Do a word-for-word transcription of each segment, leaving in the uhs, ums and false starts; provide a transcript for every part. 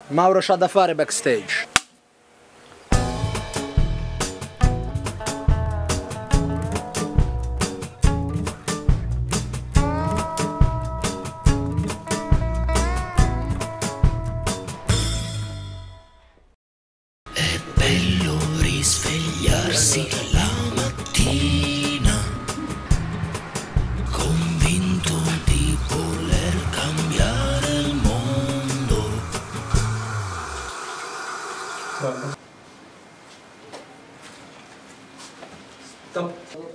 Mauro c'ha da fare backstage. È bello risvegliarsi la mattina, convinto di voler cambiare il mondo. Stop.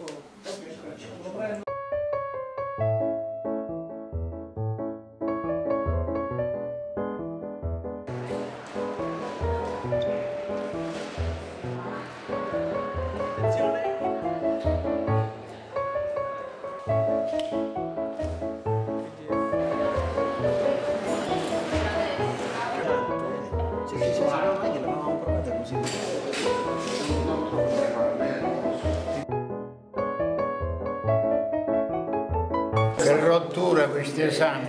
Che rottura questi esami.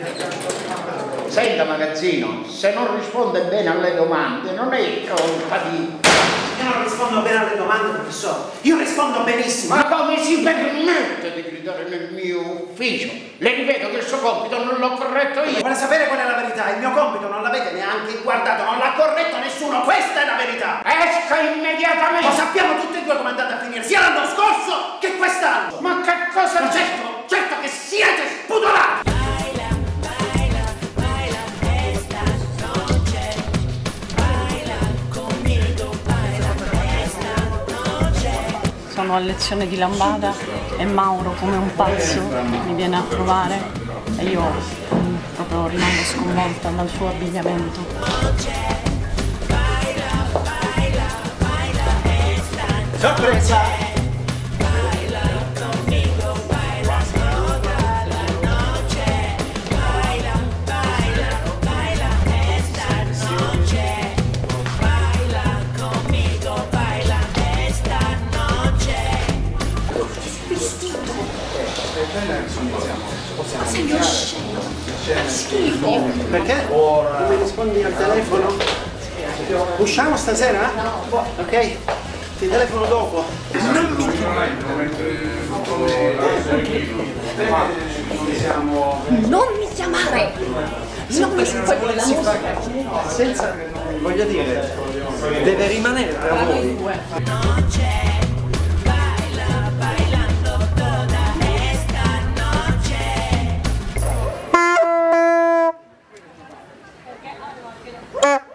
Senta magazzino, se non risponde bene alle domande non è colpa di... Io non rispondo bene alle domande, professore. Io rispondo benissimo. Ma come si permette di gridare nel mio ufficio? Le ripeto che il suo compito non l'ho corretto io. Vuole sapere qual è la verità? Il mio compito non l'avete neanche guardato, non l'ha corretto nessuno. Questa è la verità. Esca immediatamente! Lo sappiamo tutti e due come è andata a finire, sia l'anno scorso che quest'anno. Ma che cosa... Ma certo, certo che siete spudorati. Sono a lezione di lambada e Mauro, come un pazzo, mi viene a trovare e io mm, proprio rimango sconvolta dal suo abbigliamento. Sorpresa! Ma sei uno scemo! Schifo! Perché? Non mi rispondi al telefono? Usciamo stasera? Ok? Ti telefono dopo. Non mi Non mi chiamare! Non mi fai con la musica! Senza, voglio dire, deve rimanere tra voi. Non c'è. Baila, bailando toda esta noche.